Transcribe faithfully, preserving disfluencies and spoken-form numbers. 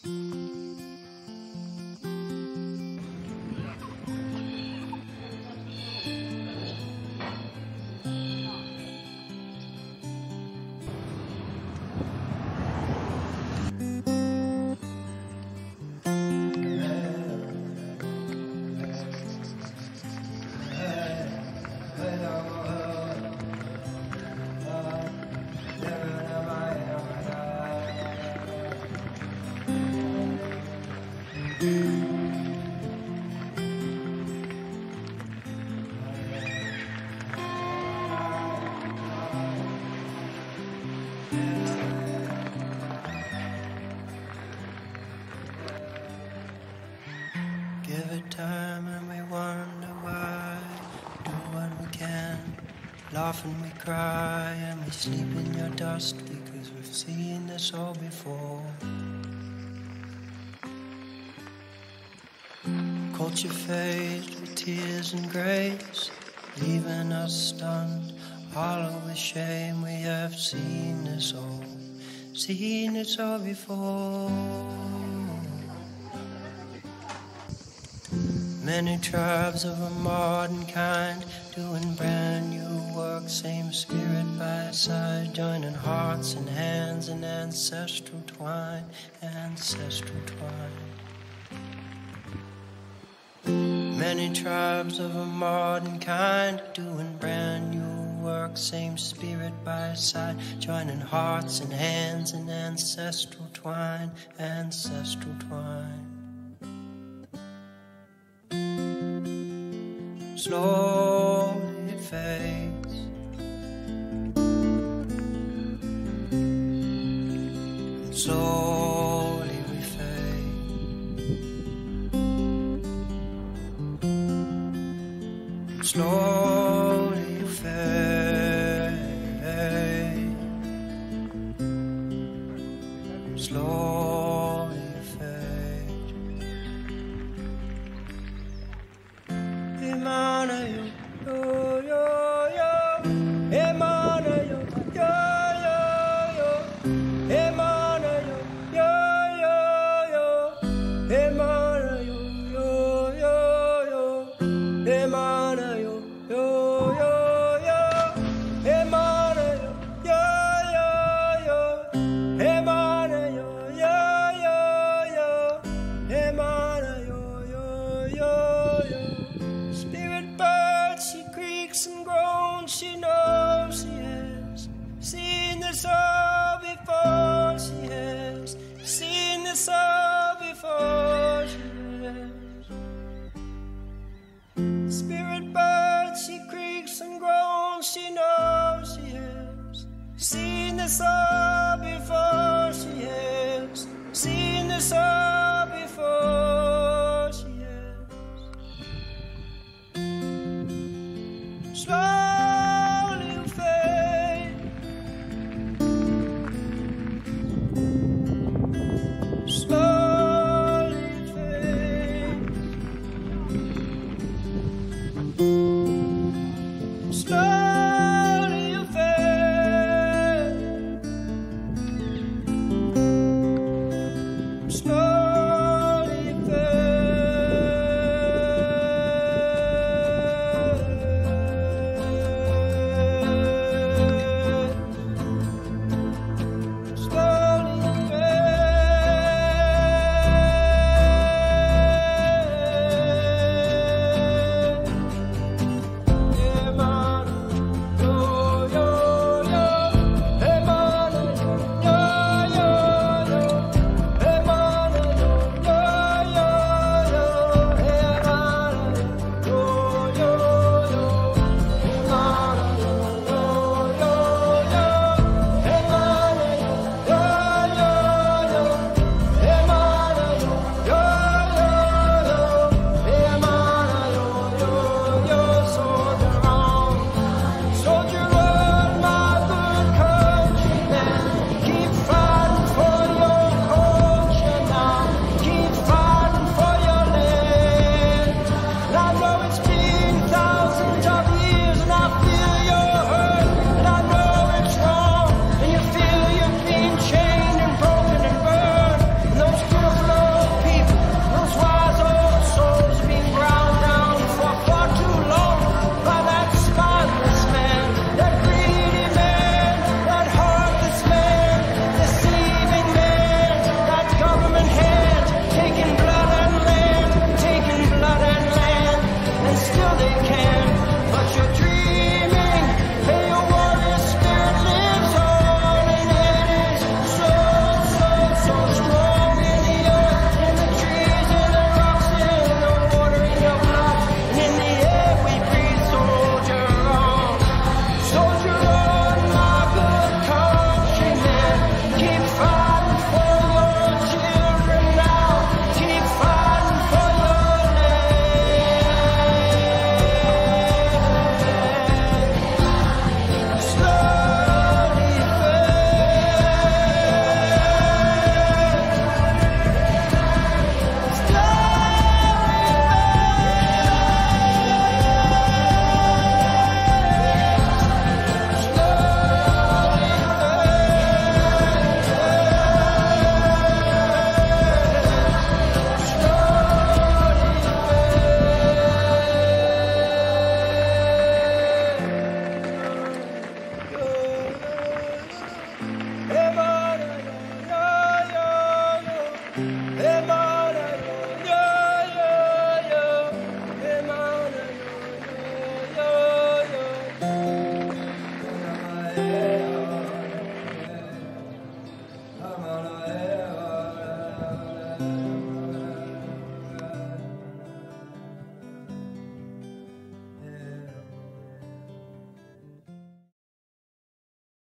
Give it time and we wonder why. Do what we can, laugh and we cry, and we sleep in your dust because we've seen this all before. Culture faced with tears and grace, leaving us stunned, hollow with shame. We have seen this all, seen this all before. Many tribes of a modern kind, doing brand new work, same spirit by side, joining hearts and hands in ancestral twine, ancestral twine. Many tribes of a modern kind, doing brand new work, same spirit by side, joining hearts and hands in ancestral twine, ancestral twine. Slowly it fades, slowly we fade, slowly you fade, slowly you fade. Emana yo, yo, yo, yo. Emana yo, yo, yo, yo. Emana yo, yo, yo, yo. Emana yo, yo, yo, yo. Emana yo, yo, yo, yo. Emana yo, yo, yo, yo. Emana yo, yo, yo, yo. Emana yo, yo, yo, yo. Spirit bird, she creaks and groans, she knows she has seen this all before, she has seen this all before, she has. Spirit bird, she creaks and groans, she knows she has seen this all